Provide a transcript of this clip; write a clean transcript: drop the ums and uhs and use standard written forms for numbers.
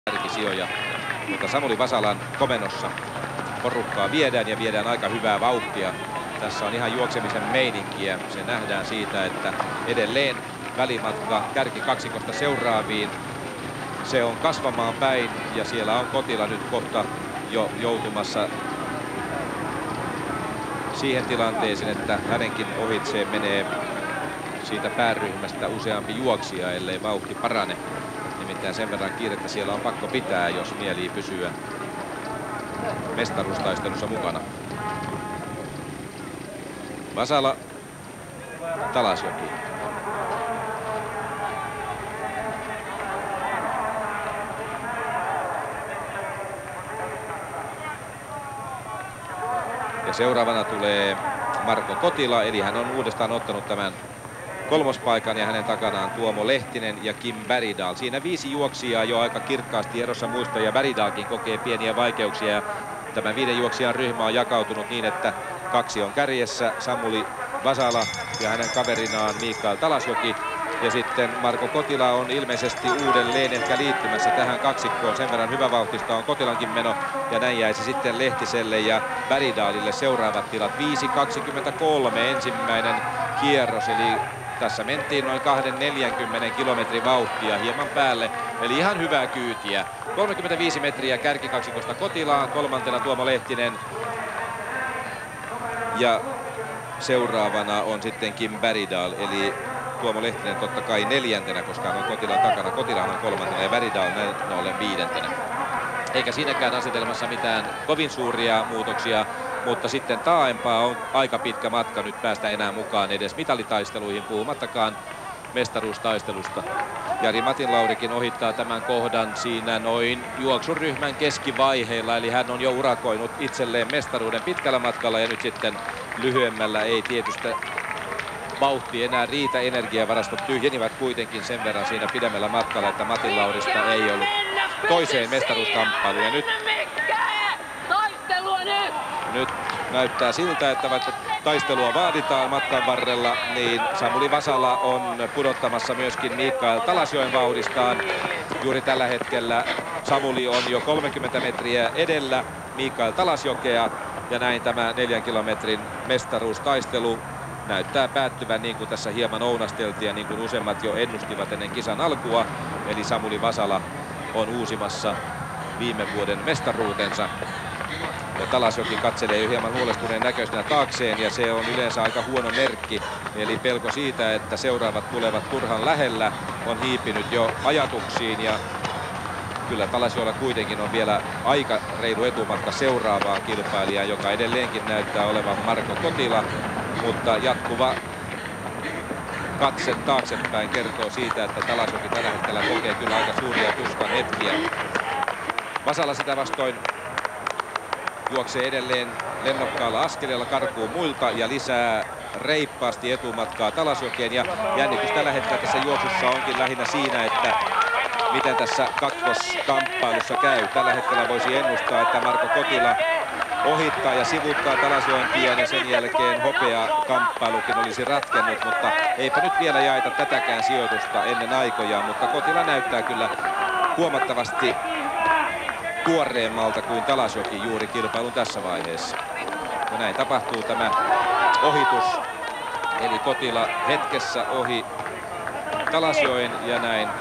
kärkisijoja, mutta Samuli Vasalan komennossa porukkaa viedään ja viedään aika hyvää vauhtia. Tässä on ihan juoksemisen meininkiä. Se nähdään siitä, että edelleen välimatka kärkikaksikosta seuraaviin. Se on kasvamaan päin ja siellä on Kotila nyt kohta jo joutumassa siihen tilanteeseen, että hänenkin ohitseen menee siitä pääryhmästä useampi juoksija, ellei vauhti parane. Nimittäin sen verran kiirettä siellä on pakko pitää, jos mielii pysyä mestaruustaistelussa mukana. Vasala, Talasjoki. Ja seuraavana tulee Marko Kotila, eli hän on uudestaan ottanut tämän kolmospaikan ja hänen takanaan Tuomo Lehtinen ja Kim Bergdahl. Siinä 5 juoksijaa jo aika kirkkaasti erossa muista ja Bergdahlkin kokee pieniä vaikeuksia. Tämä 5 juoksijan ryhmä on jakautunut niin, että 2 on kärjessä, Samuli Vasala ja hänen kaverinaan Mikael Talasjoki. Ja sitten Marko Kotila on ilmeisesti uudelleen ehkä liittymässä tähän kaksikkoon. Sen verran hyvävauhtista on Kotilankin meno. Ja näin jäisi sitten Lehtiselle ja Bergdahlille seuraavat tilat. 5.23 ensimmäinen kierros. Eli tässä mentiin noin 240 kilometrin vauhtia hieman päälle. Eli ihan hyvää kyytiä. 35 metriä kärkikaksikosta Kotilaan. Kolmantena Tuomo Lehtinen. Ja seuraavana on sitten Kim Bergdahl. Eli Tuomo Lehtinen totta kai 4., koska hän on Kotilan takana. Kotila on 3. ja Bergdahl näin ollen 5. Eikä siinäkään asetelmassa mitään kovin suuria muutoksia, mutta sitten taaempaa on aika pitkä matka nyt päästä enää mukaan edes mitalitaisteluihin, puhumattakaan mestaruustaistelusta. Jari Matinlaurikin ohittaa tämän kohdan siinä noin juoksuryhmän keskivaiheilla, eli hän on jo urakoinut itselleen mestaruuden pitkällä matkalla ja nyt sitten lyhyemmällä ei tietysti vauhti enää riitä, energiavarastot tyhjenivät kuitenkin sen verran siinä pidemmällä matkalla, että Matinlaurista ei ollut toiseen mestaruuskamppailuun. Ja nyt näyttää siltä, että vaikka taistelua vaaditaan matkan varrella, niin Samuli Vasala on pudottamassa myöskin Mikael Talasjoen vauhdistaan. Juuri tällä hetkellä Samuli on jo 30 metriä edellä Mikael Talasjokea ja näin tämä 4 kilometrin mestaruustaistelu näyttää päättyvän niin kuin tässä hieman ounasteltiin ja niin kuin useimmat jo ennustivat ennen kisan alkua. Eli Samuli Vasala on uusimassa viime vuoden mestaruutensa. Ja Talasjoki katselee jo hieman huolestuneen näköisenä taakseen ja se on yleensä aika huono merkki. Eli pelko siitä, että seuraavat tulevat turhan lähellä, on hiipinyt jo ajatuksiin. Ja kyllä Talasjoella kuitenkin on vielä aika reilu etumatka seuraavaan kilpailijaan, joka edelleenkin näyttää olevan Marko Kotila. Mutta jatkuva katse taaksepäin kertoo siitä, että Talasjoki tällä hetkellä kokee kyllä aika suuria tuskan hetkiä. Vasala sitä vastoin juoksee edelleen lennokkaalla askeleella, karkuun muilta ja lisää reippaasti etumatkaa Talasjokeen. Ja jännitys tällä hetkellä tässä juoksussa onkin lähinnä siinä, että miten tässä kakkoskamppailussa käy. Tällä hetkellä voisi ennustaa, että Marko Kotila ohittaa ja sivuuttaa Talasjoen tien ja sen jälkeen hopeakamppailukin olisi ratkennut, mutta eipä nyt vielä jaeta tätäkään sijoitusta ennen aikojaan, mutta Kotila näyttää kyllä huomattavasti tuoreemmalta kuin Talasjoki juuri kilpailun tässä vaiheessa. Ja näin tapahtuu tämä ohitus, eli Kotila hetkessä ohi Talasjoen ja näin